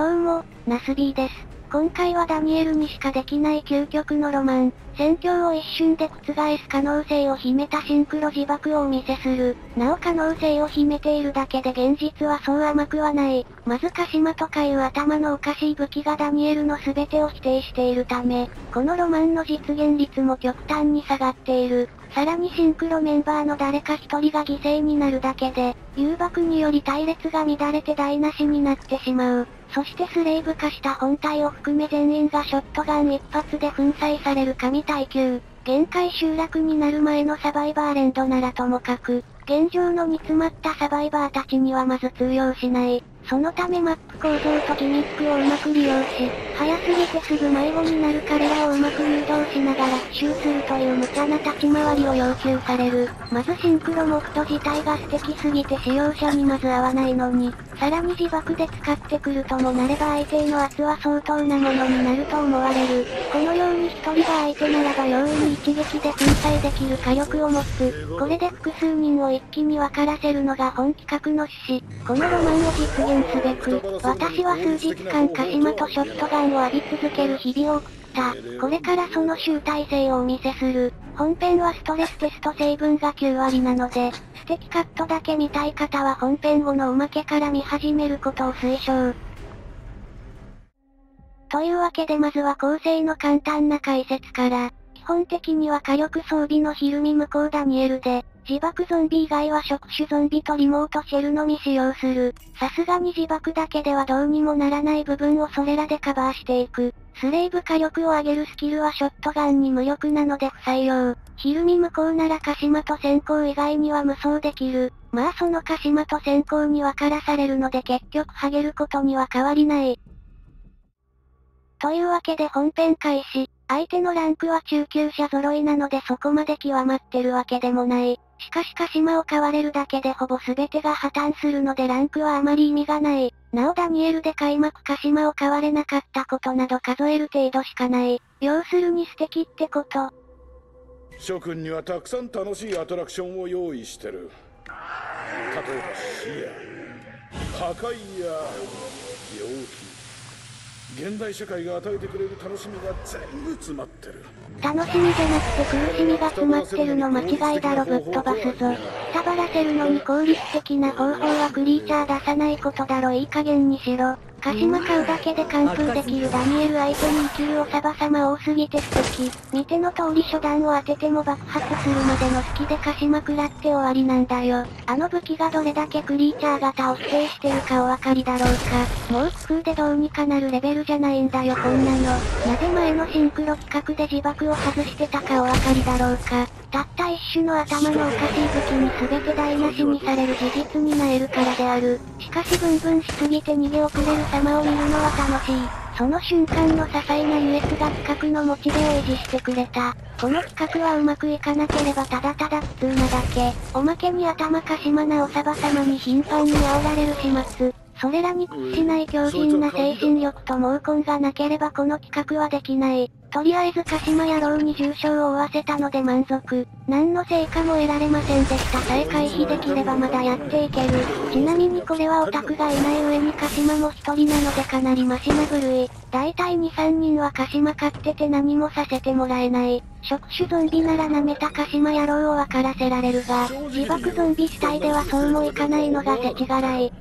どうも、ナスビーです。今回はダニエルにしかできない究極のロマン、戦況を一瞬で覆す可能性を秘めたシンクロ自爆をお見せする。なお可能性を秘めているだけで現実はそう甘くはない。まずカシマとかいう頭のおかしい武器がダニエルの全てを否定しているため、このロマンの実現率も極端に下がっている。さらにシンクロメンバーの誰か一人が犠牲になるだけで、誘爆により隊列が乱れて台無しになってしまう。そしてスレイブ化した本体を含め全員がショットガン一発で粉砕される神耐久。限界集落になる前のサバイバー連ドならともかく、現状の煮詰まったサバイバーたちにはまず通用しない。そのためマップ構造とギミックをうまく利用し、早すぎてすぐ迷子になる彼らをうまく誘導しながら復讐するという無茶な立ち回りを要求される。まずシンクロモフト自体が素敵すぎて使用者にまず合わないのに、さらに自爆で使ってくるともなれば相手への圧は相当なものになると思われる。このように一人が相手ならば容易に一撃で粉砕できる火力を持つ。これで複数人を一気に分からせるのが本企画の趣旨。このロマンを実現すべく、私は数日間カシマとショットガンを浴び続ける日々を送った。これからその集大成をお見せする。本編はストレステスト成分が9割なので、ステキカットだけ見たい方は本編後のおまけから見始めることを推奨。というわけでまずは構成の簡単な解説から、基本的には火力装備のヒルミ無効ダニエルで、自爆ゾンビ以外は触手ゾンビとリモートシェルのみ使用する。さすがに自爆だけではどうにもならない部分をそれらでカバーしていく。スレイブ火力を上げるスキルはショットガンに無力なので不採用。ヒルミ無効ならカシマと先行以外には無双できる。まあそのカシマと先行に分からされるので結局ハゲることには変わりない。というわけで本編開始。相手のランクは中級者揃いなのでそこまで極まってるわけでもない。しかしカシマを買われるだけでほぼ全てが破綻するのでランクはあまり意味がない。なおダニエルで開幕カシマを買われなかったことなど数える程度しかない。要するに素敵ってこと。 諸君にはたくさん楽しいアトラクションを用意してる。例えば死や破壊や病気、現代社会が与えてくれる楽しみが全部詰まってる。 楽しみじゃなくて苦しみが詰まってるの間違いだろ、ぶっ飛ばすぞ。サバらせるのに効率的な方法はクリーチャー出さないことだろ、いい加減にしろ。カシマ買うだけで完封できるダニエル相手に生きるおサバ様多すぎて素敵。見ての通り初段を当てても爆発するまでの隙でカシマ食らって終わりなんだよ。あの武器がどれだけクリーチャー型を否定してるかお分かりだろうか。もう工夫でどうにかなるレベルじゃないんだよこんなの。なぜ前のシンクロ企画で自爆を外してたかお分かりだろうか。たった一種の頭のおかしい武器に全て台無しにされる事実になえるからである。しかしブンブンしすぎて逃げ遅れる様を見るのは楽しい。その瞬間の些細な優越が企画のモチベを維持してくれた。この企画はうまくいかなければただただ普通なだけ。おまけに頭かしまなおさば様に頻繁に煽られる始末。それらに屈しない強靭な精神力と毛根がなければこの企画はできない。とりあえずカシマ野郎に重傷を負わせたので満足。何の成果も得られませんでしたさえ回避できればまだやっていける。ちなみにこれはオタクがいない上にカシマも一人なのでかなりマシな部類。だいたい2、3人はカシマ買ってて何もさせてもらえない。触手ゾンビなら舐めたカシマ野郎を分からせられるが、自爆ゾンビ主体ではそうもいかないのが世知辛い。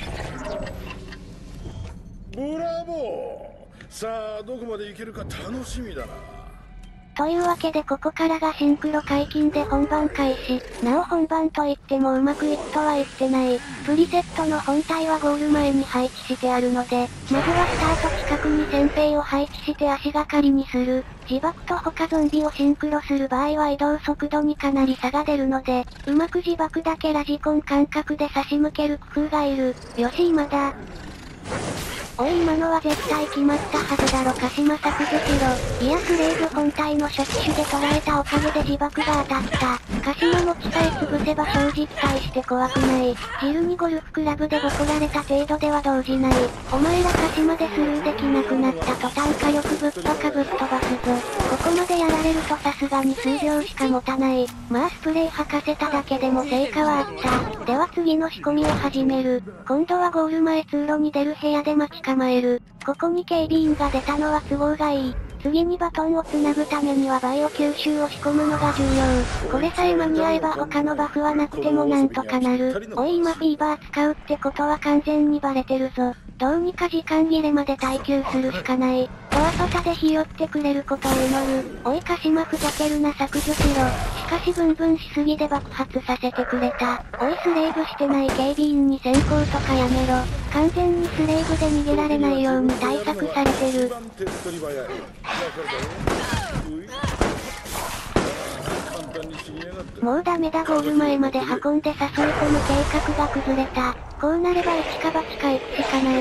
ブラボー。さあどこまでいけるか楽しみだな。 というわけでここからがシンクロ解禁で本番開始。なお本番といってもうまくいくとは言ってない。プリセットの本体はゴール前に配置してあるので、まずはスタート近くに先兵を配置して足がかりにする。自爆と他ゾンビをシンクロする場合は移動速度にかなり差が出るので、うまく自爆だけラジコン感覚で差し向ける工夫がいる。よし今だ。おい今のは絶対決まったはずだろカシマ削除しろ。いやスレイブ本体の触手で捉えたおかげで自爆が当たった。カシマ持ちさえ潰せば正直大して怖くない。ジルにゴルフクラブでボコられた程度では動じない。お前らカシマでスルーできなくなった途端火力ぶっとかぶっ飛ばすぞ。ここまでやられるとさすがに数秒しか持たない。まあスプレー吐かせただけでも成果はあった。では次の仕込みを始める。今度はゴール前通路に出る部屋で待ち構える。ここに警備員が出たのは都合がいい。次にバトンを繋ぐためにはバイオ吸収を仕込むのが重要。これさえ間に合えば他のバフはなくてもなんとかなる。おい今フィーバー使うってことは完全にバレてるぞ。どうにか時間切れまで耐久するしかない。ドア外でひよってくれることを祈る。おい鹿島ふざけるな削除しろ。しかしブンブンしすぎで爆発させてくれた。おいスレイブしてない警備員に先行とかやめろ。完全にスレイブで逃げられないように対策されてる。もうダメだゴール前まで運んで誘い込む計画が崩れた。こうなれば一か八か行くしかない。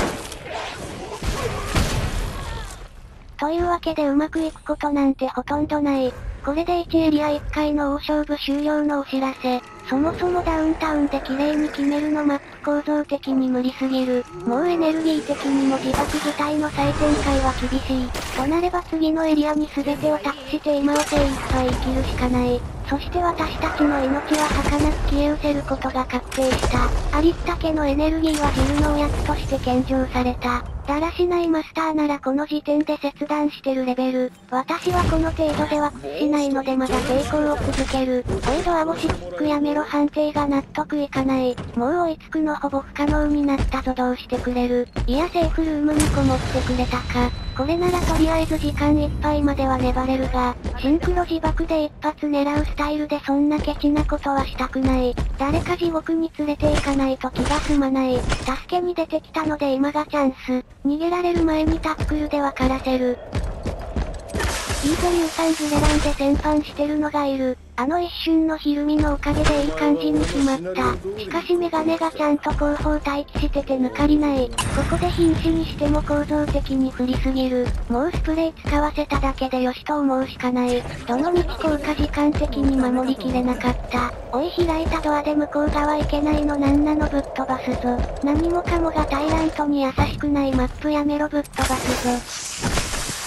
というわけでうまくいくことなんてほとんどない。これで1エリア1回の大勝負終了のお知らせ。そもそもダウンタウンで綺麗に決めるのマップ構造的に無理すぎる。もうエネルギー的にも自爆部隊の再展開は厳しい。となれば次のエリアに全てを託して今を精一杯生きるしかない。そして私たちの命は儚く消え失せることが確定した。ありったけのエネルギーは汁のおやつとして献上された。だらしないマスターならこの時点で切断してるレベル。私はこの程度では屈しないのでまだ抵抗を続ける。おいドア越しキックやめろ判定が納得いかない。もう追いつくのほぼ不可能になったぞどうしてくれる。いやセーフルームにこもってくれたか。これならとりあえず時間いっぱいまでは粘れるが、シンクロ自爆で一発狙うスタイルでそんなケチなことはしたくない。誰か地獄に連れて行かないと気が済まない。助けに出てきたので今がチャンス。逃げられる前にタックルで分からせる。いいぞUさんグレランで戦犯してるのがいる。あの一瞬のひるみのおかげでいい感じに決まった。しかしメガネがちゃんと後方待機してて抜かりない。ここで瀕死にしても構造的に振りすぎる。もうスプレー使わせただけでよしと思うしかない。どのみち効果時間的に守りきれなかった。おい開いたドアで向こう側行けないのなんなのぶっ飛ばすぞ。何もかもがタイラントに優しくないマップやめろぶっ飛ばすぞ。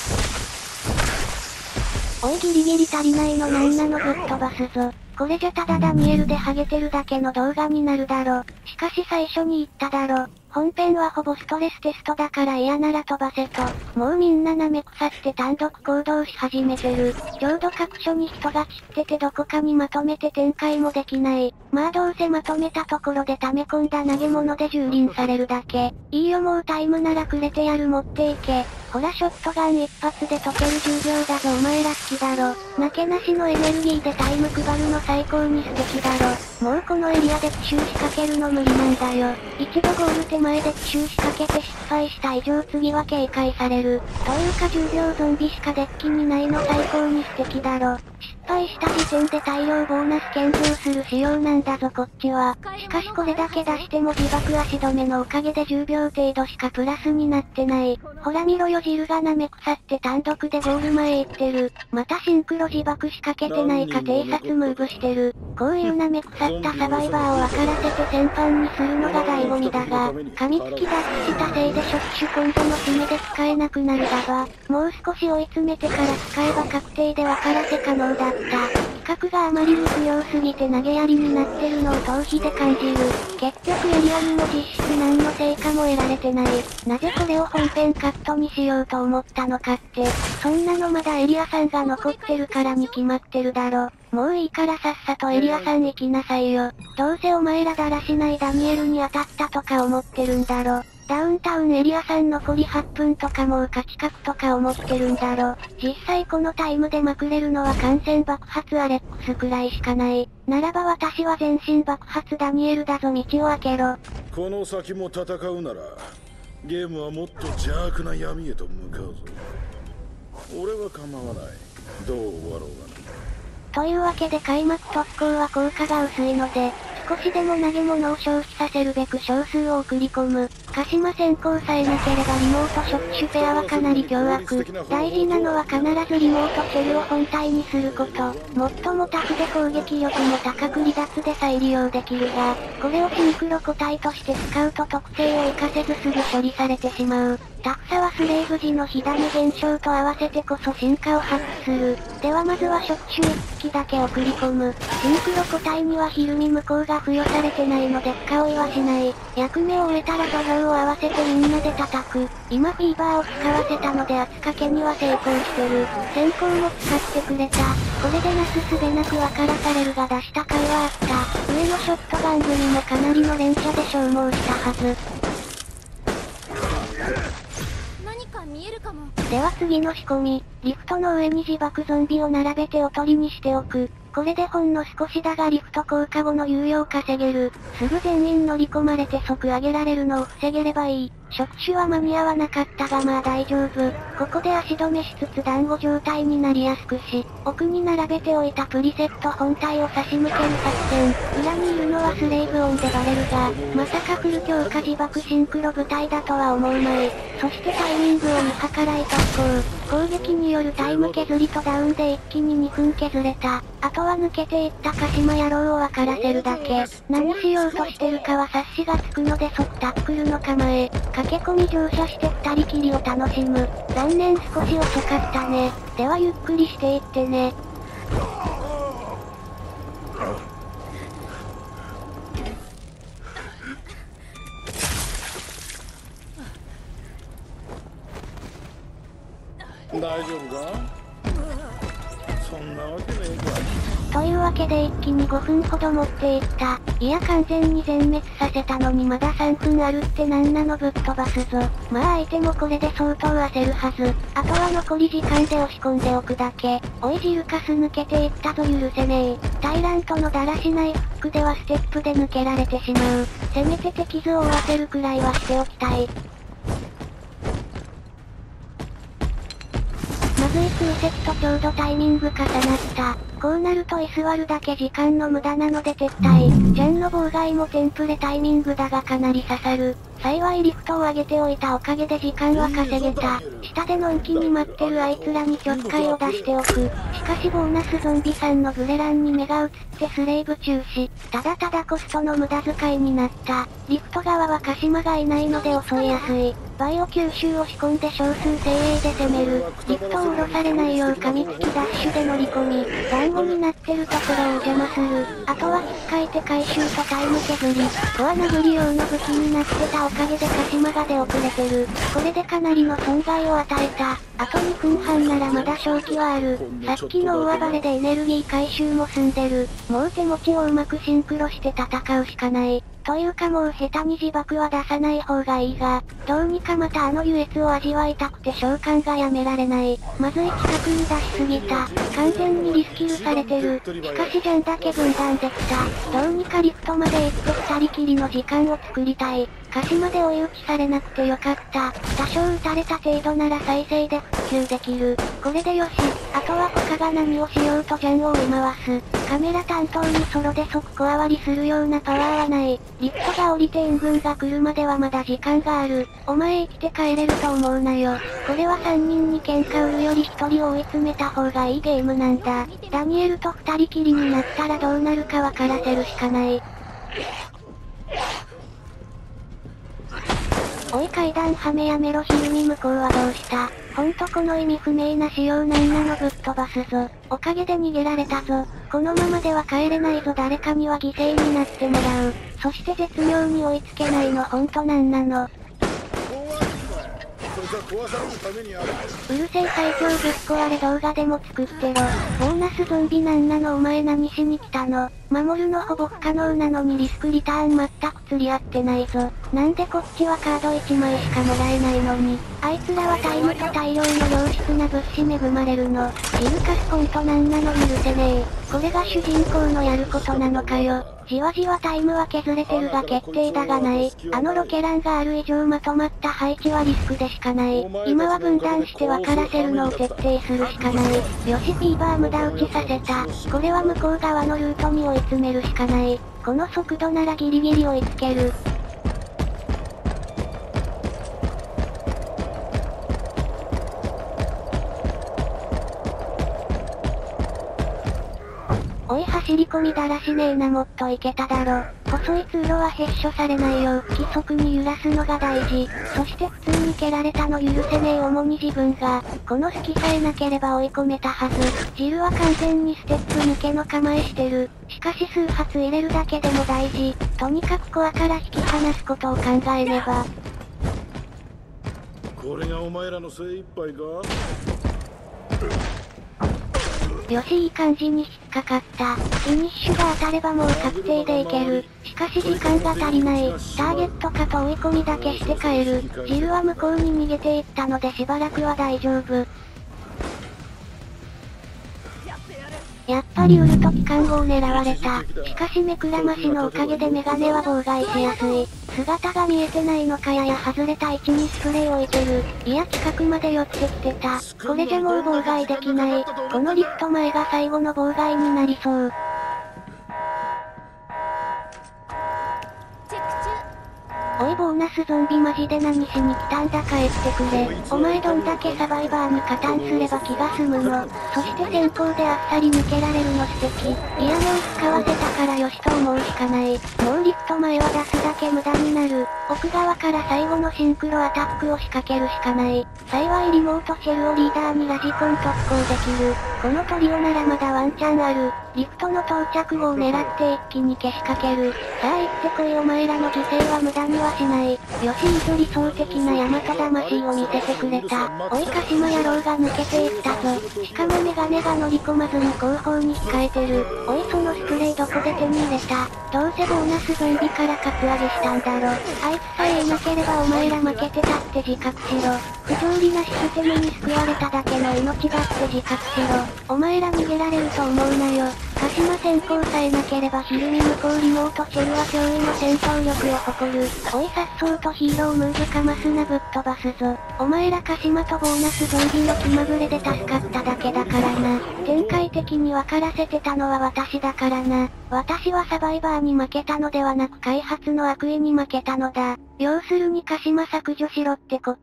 おいギリギリ足りないのなんなのぶっ飛ばすぞ。これじゃただダニエルでハゲてるだけの動画になるだろ。しかし最初に言っただろ。本編はほぼストレステストだから嫌なら飛ばせと。もうみんな舐め腐って単独行動し始めてる。ちょうど各所に人が散っててどこかにまとめて展開もできない。まあどうせまとめたところで溜め込んだ投げ物で蹂躙されるだけ。いいよもうタイムならくれてやる持っていけ。ほらショットガン一発で解ける10秒だぞお前ら好きだろ。なけなしのエネルギーでタイム配るの最高に素敵だろ。もうこのエリアで奇襲仕掛けるの無理なんだよ。一度ゴール手前で奇襲仕掛けて失敗した以上次は警戒される。というか10秒ゾンビしかデッキにないの最高に素敵だろ。失敗した時点で大量ボーナス献上する仕様なんだぞこっちは。しかしこれだけ出しても自爆足止めのおかげで10秒程度しかプラスになってない。ほら見ろよ汁が舐め腐って単独でゴール前行ってる。またシンクロ自爆仕掛けてないか偵察ムーブしてる。こういう舐め腐ったサバイバーを分からせて戦犯にするのが醍醐味だが、噛みつき脱皮したせいで触手今度の締めで使えなくなるだが、もう少し追い詰めてから使えば確定で分からせ可能だった。企画があまりに不要すぎて投げやりになってるのを逃避で感じる。結局エリアにも実質何の成果も得られてない。なぜこれを本編カットにしようと思ったのかって。そんなのまだエリアさんが残ってるからに決まってるだろ。もういいからさっさとエリアさん行きなさいよ。どうせお前らだらしないダニエルに当たったとか思ってるんだろ。ダウンタウンエリアさん残り8分とかもう勝ち確とか思ってるんだろ。実際このタイムでまくれるのは完全爆発アレックスくらいしかない。ならば私は全身爆発ダニエルだぞ道を開けろ。 この先も戦うなら、ゲームはもっと邪悪な闇へと向かうぞ。俺は構わない。どう終わろうがな。 というわけで開幕特攻は効果が薄いので、少しでも投げ物を消費させるべく少数を送り込む。鹿島先行さえなければリモート触手ペアはかなり凶悪。大事なのは必ずリモートシェルを本体にすること。最もタフで攻撃力も高く離脱で再利用できるが、これをシンクロ個体として使うと特性を活かせずすぐ処理されてしまう。 タクサはスレイブ時の火種現象と合わせてこそ進化を発揮する。ではまずは触手1機だけ送り込む。シンクロ個体にはヒルミ無効が付与されてないので深追いはしない。役目を終えたら土俵を合わせてみんなで叩く。今フィーバーを使わせたので圧かけには成功してる。先行も使ってくれた。これでなすすべなく分からされるが出した甲斐はあった。上のショットガン組もかなりの連射で消耗したはず。 何か見えるかも。 では次の仕込み。リフトの上に自爆ゾンビを並べておとりにしておく。これでほんの少しだがリフト効果後の猶予を稼げる。すぐ全員乗り込まれて即上げられるのを防げればいい。触手は間に合わなかったがまあ大丈夫。ここで足止めしつつ団子状態になりやすくし、奥に並べておいたプリセット本体を差し向ける作戦。裏にいるのはスレイブオンでバレるが、まさかフル強化自爆シンクロ部隊だとは思うまい。そしてタイミングを見計らい特攻。攻撃によるタイム削りとダウンで一気に2分削れた。あとは抜けていった鹿島野郎を分からせるだけ。何しようとしてるかは察しがつくので即タックルの構え。駆け込み乗車して二人きりを楽しむ。残念少し遅かったね。ではゆっくりしていってね。 大丈夫か？そんなわけねえか。 というわけで一気に5分ほど持っていった。いや完全に全滅させたのにまだ3分あるってなんなのぶっ飛ばすぞ。まあ相手もこれで相当焦るはず。あとは残り時間で押し込んでおくだけ。おいジルカス抜けていったぞ許せねえ。タイラントのだらしないフックではステップで抜けられてしまう。せめて敵図を追わせるくらいはしておきたい。まずいプリセットちょうどタイミング重なった。こうなると居座るだけ時間の無駄なので撤退。ジャンの妨害もテンプレタイミングだがかなり刺さる。幸いリフトを上げておいたおかげで時間は稼げた。下でのんきに待ってるあいつらにちょっかいを出しておく。しかしボーナスゾンビさんのグレランに目が移ってスレイブ中止。ただただコストの無駄遣いになった。リフト側は鹿島がいないので襲いやすい。バイオ吸収を仕込んで少数精鋭で攻める。リフトを下ろされないよう噛みつきダッシュで乗り込み、団子になってるところを邪魔する。あとは引っかいて回収とタイム削り。コア殴り用の武器になってたおかげで鹿島が出遅れてる。これでかなりの損害を与えた。あと2分半ならまだ勝機はある。さっきの大暴れでエネルギー回収も済んでる。もう手持ちをうまくシンクロして戦うしかない。というかもう下手に自爆は出さない方がいいが、どうにかまたあの優越を味わいたくて召喚がやめられない。まずい近くに出しすぎた。完全にリスキルされてる。しかしジャンだけ分断できた。どうにかリフトまで行って二人きりの時間を作りたい。鹿島で追い打ちされなくてよかった。多少撃たれた程度なら再生で復旧できる。これでよし。あとは他が何をしようとジャンを追い回す。カメラ担当にソロで即小回りするようなパワーはない。リフトが降りて援軍が来るまではまだ時間がある。お前生きて帰れると思うなよ。これは3人に喧嘩売るより1人を追い詰めた方がいいゲームなんだ。ダニエルと2人きりになったらどうなるか分からせるしかない。おい階段はめやめろヒルミ向こうはどうした？ほんとこの意味不明な仕様なんなのぶっ飛ばすぞ。おかげで逃げられたぞ。このままでは帰れないぞ誰かには犠牲になってもらう。そして絶妙に追いつけないのほんとなんなの。うるせえ最強ぶっ壊れ動画でも作ってろ。ボーナスゾンビなんなのお前何しに来たの？守るのほぼ不可能なのにリスクリターン全く釣り合ってないぞ。なんでこっちはカード1枚しかもらえないのに。あいつらはタイムと大量の良質な物資恵まれるの。ジルカスコントなんなの許せねえ。これが主人公のやることなのかよ。じわじわタイムは削れてるが決定打がない。あのロケランがある以上まとまった配置はリスクでしかない。今は分断して分からせるのを徹底するしかない。よしフィーバー無駄打ちさせた。これは向こう側のルートに追い詰めるしかない。この速度ならギリギリ追いつける。おい走り込みだらしねえなもっといけただろ。 細い通路はへっしょされないよう不規則に揺らすのが大事。そして普通に蹴られたの許せねえ主に自分が、この隙さえなければ追い込めたはず。ジルは完全にステップ抜けの構えしてる。しかし数発入れるだけでも大事。とにかくコアから引き離すことを考えねば。 これがお前らの精一杯か？ よし、いい感じに引っかかった。フィニッシュが当たればもう確定でいける。しかし時間が足りない。ターゲットかと追い込みだけして帰る。ジルは向こうに逃げていったのでしばらくは大丈夫。やっぱりウルト機関砲を狙われた。しかし目くらましのおかげでメガネは妨害しやすい。姿が見えてないのかやや外れた位置にスプレーを置いてる。いや近くまで寄ってきてた。これじゃもう妨害できない。このリフト前が最後の妨害になりそう。おいボーナスゾンビマジで何しに来たんだ帰ってくれ。お前どんだけサバイバーに加担すれば気が済むの。そして先行であっさり抜けられるの素敵。いや目を使わせたからよしと思うしかない。もうリフト前は出すだけ無駄になる。奥側から最後のシンクロアタックを仕掛けるしかない。幸いリモートシェルをリーダーにラジコン特攻できる。このトリオならまだワンチャンある。リフトの到着後を狙って一気に消しかける。さあ行ってこいお前らの犠牲は無駄にはしない。よしいぞ理想的な大和魂を見せてくれた。おい鹿島野郎が抜けていったぞ。しかもメガネが乗り込まずに後方に控えてる。おいそのスプレーどこで手に入れた？どうせボーナスゾンビからカツアゲしたんだろ。あいつさえいなければお前ら負けてたって自覚しろ。不条理なシステムに救われただけの命だって自覚しろ。お前ら逃げられると思うなよ。鹿島先行さえなければ昼に向こうリモートシェルは驚異の戦闘力を誇る。おいさっそうとヒーロームーブかますなぶっ飛ばすぞ。お前ら鹿島とボーナスゾンビの気まぐれで助かっただけだからな。展開的に分からせてたのは私だからな。私はサバイバーに負けたのではなく開発の悪意に負けたのだ。要するに鹿島削除しろってこと。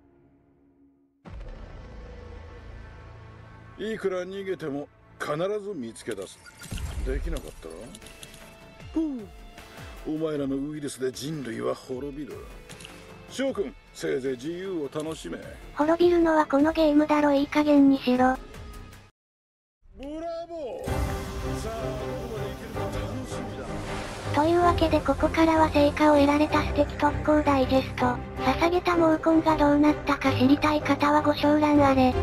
いくら逃げても必ず見つけ出す。できなかったらふう、お前らのウイルスで人類は滅びる。翔くん、せいぜい自由を楽しめ。 滅びるのはこのゲームだろ。いい加減にしろ。 ブラボー。さあどこまで行けるか楽しみだ。 というわけでここからは成果を得られた素敵特攻ダイジェスト。捧げた毛根がどうなったか知りたい方はご賞覧あれ。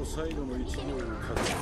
の最後の一行をかけ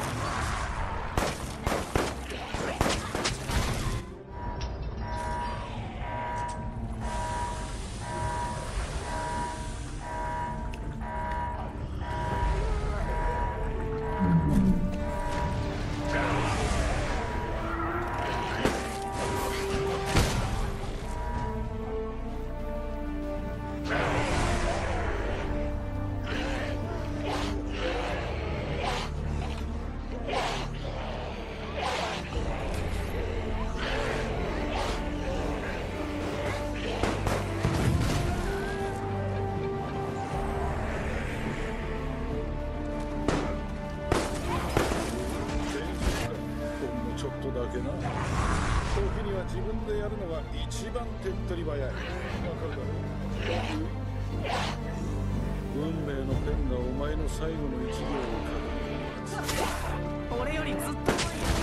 だけな。時には自分でやるのが一番手っ取り早い。わかるだろう。運命のペンがお前の最後の一行を書く。 俺よりずっと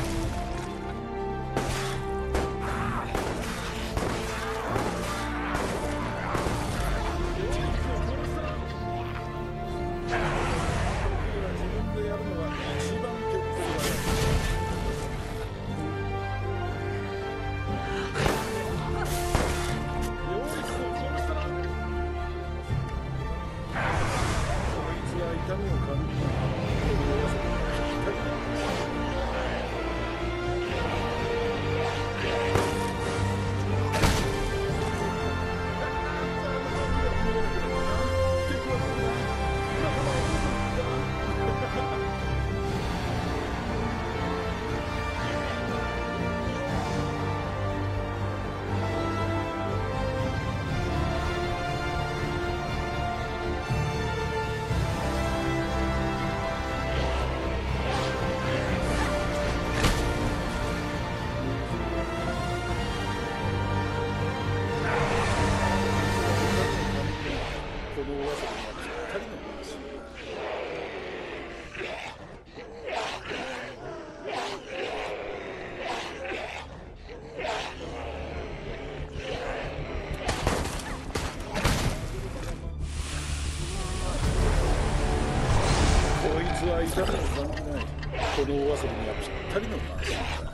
痛みを感じない。このお遊びにはぴったりのマシンだ。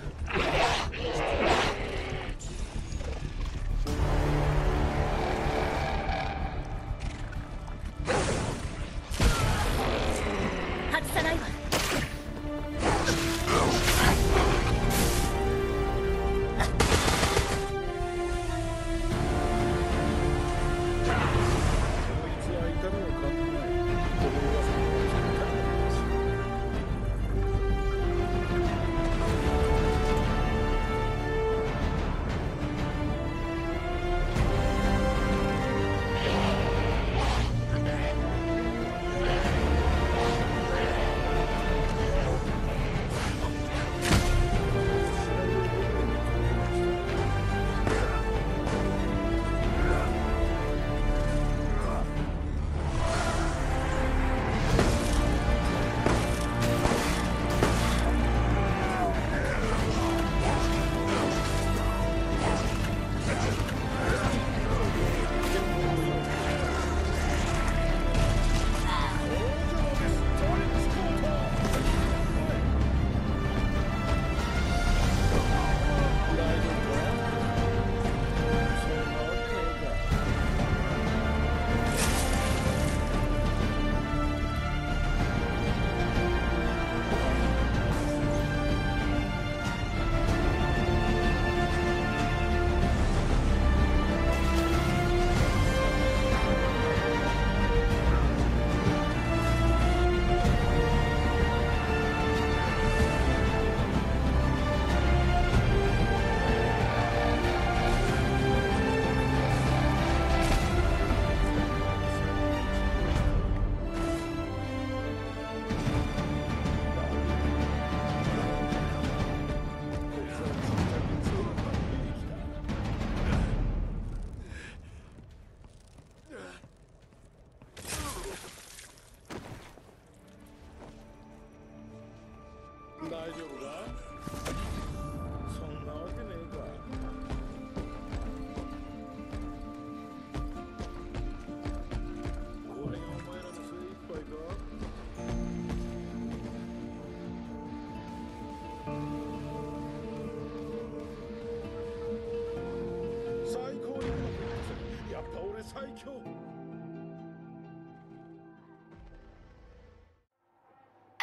外さないわ。 こ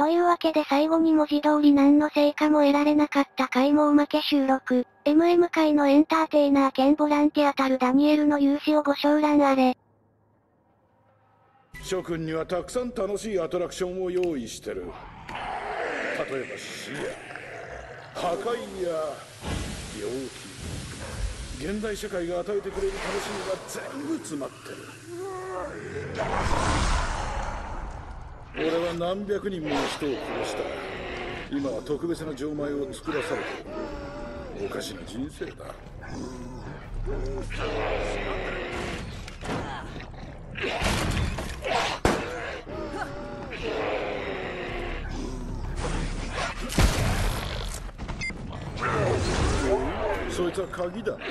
というわけで最後に文字通り何の成果も得られなかった回もおまけ収録。MM 界のエンターテイナー兼ボランティアたるダニエルの勇姿をご賞覧あれ。 諸君にはたくさん楽しいアトラクションを用意してる。例えば死や破壊や病気、現代社会が与えてくれる楽しみが全部詰まってる。俺は何百人もの人を殺した。今は特別な錠前を作らされている。おかしな人生だ。そいつは鍵だな。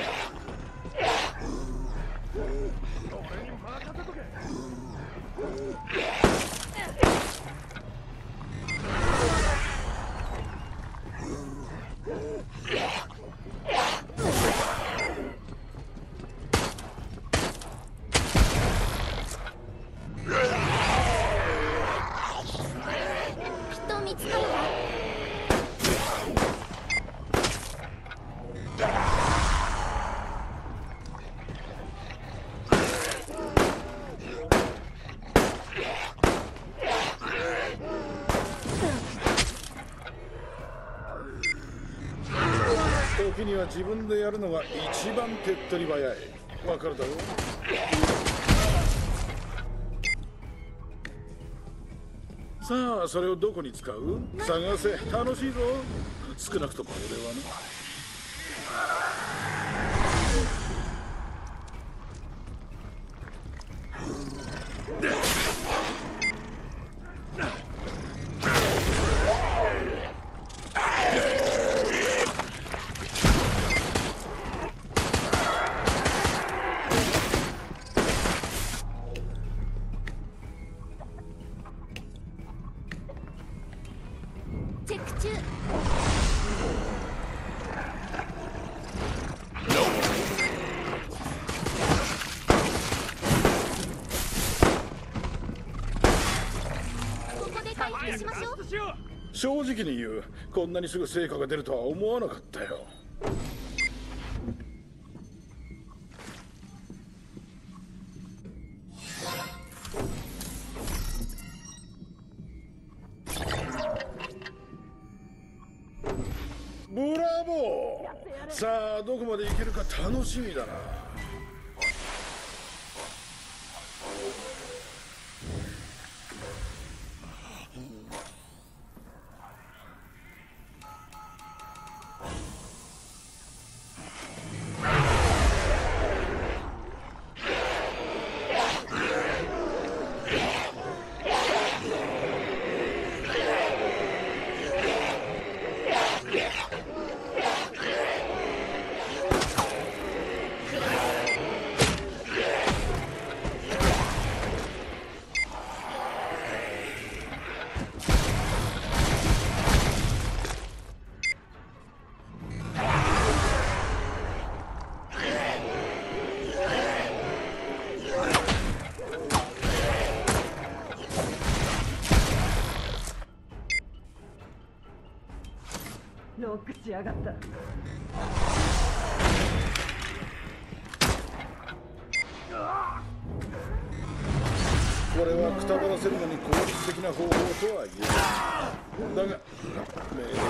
人見つかるわ。 時には自分でやるのが一番手っ取り早い。わかるだろう。さあ、それをどこに使う？探せ。楽しいぞ。少なくとも俺はね。 チェック中。ここで回復しましょう。 正直に言う。こんなにすぐ成果が出るとは思わなかったよ。ブラボー。さあ、どこまでいけるか楽しみだな。 ノックしやがった。 これはくたばらせるのに効率的な方法とは言えない。だが命令は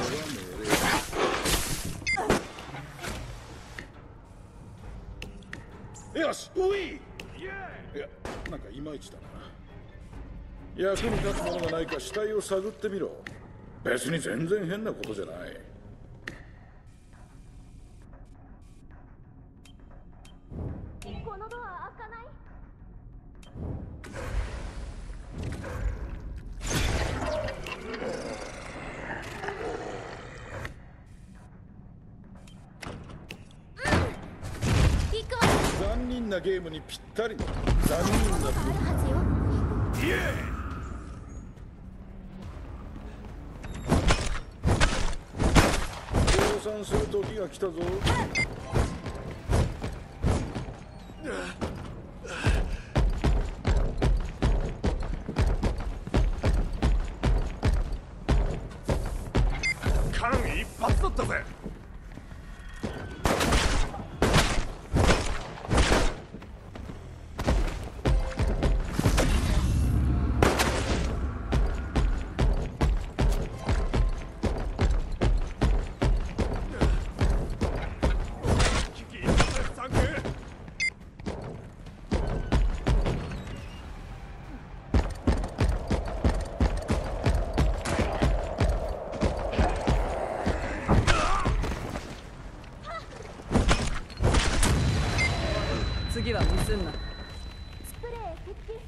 命令。よし、うい。いや、なんかいまいちだな。役に立つものがないか死体を探ってみろ。別に全然変なことじゃない。 このドア開かない。行くわ。 残忍なゲームにぴったりの残忍なあるはずよ。 降参する時が来たぞ。 次はミスんな。 スプレー設置。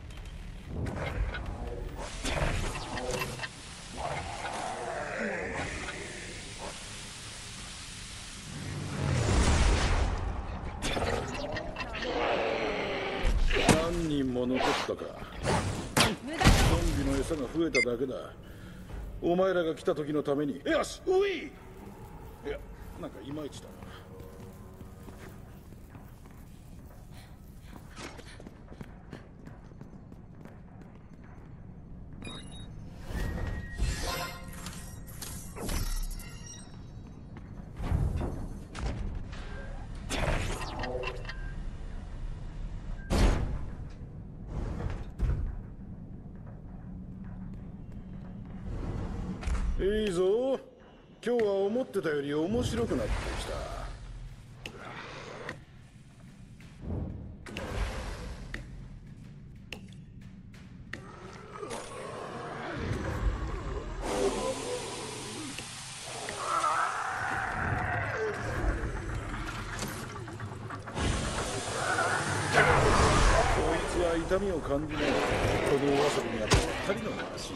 何人も残ったか。ゾンビの餌が増えただけだ。お前らが来た時のために。よし、うい。いや、なんかいまいちだな。いいぞ。今日は思ってたより面白くなってきた。こいつは痛みを感じない。このお遊びにはぴったりの話。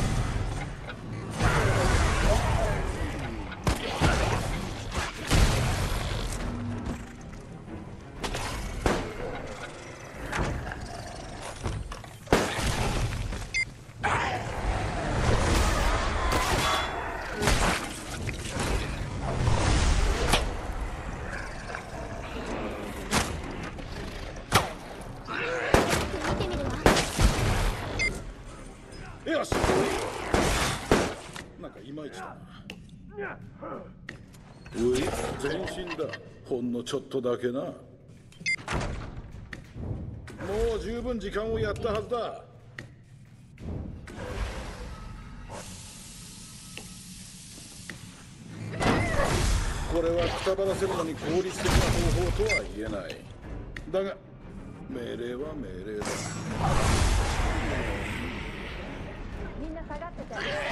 よし。なんかいまいちだな。おい、全身だ。ほんのちょっとだけな。もう十分時間をやったはずだ。これはくたばらせるのに効率的な方法とは言えない。だが命令は命令だ。 みんな下がってて。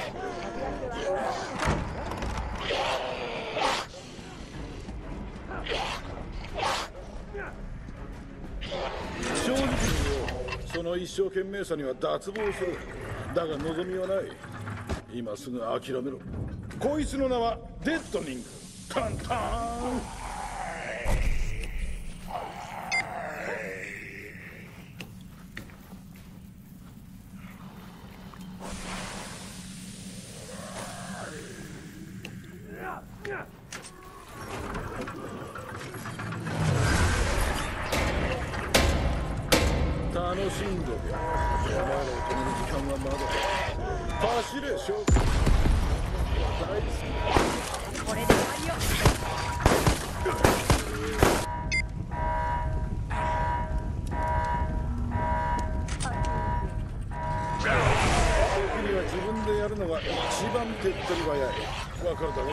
正直に言おう。その一生懸命さには脱帽する。だが望みはない。今すぐ諦めろ。こいつの名はデッドニング。タンターン。楽しんどけ。お前らを止める時間はまだだ。走れ翔くん。大好き。 これで終わりよ。 時には自分でやるのが一番手っ取り早い。わかるだろう。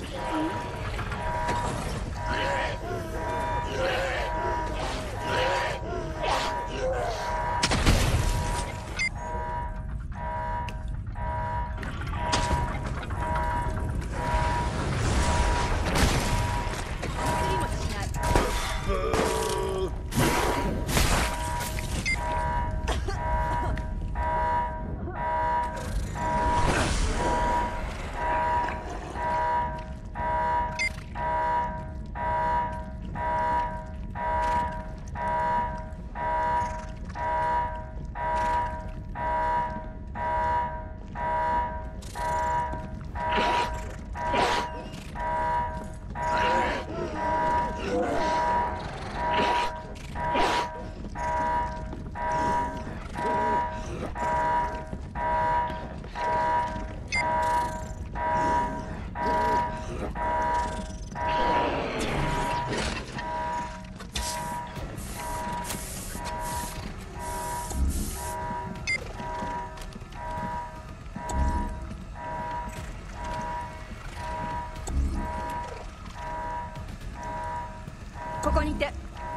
ここにいて。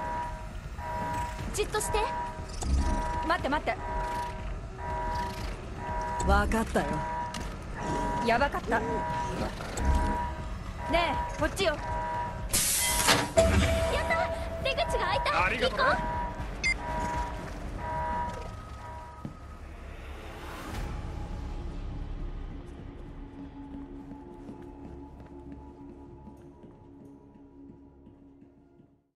じっとして。 待って待って。分かったよ。やばかった。ねえこっちよ。 やった、出口が開いた。 あり行こう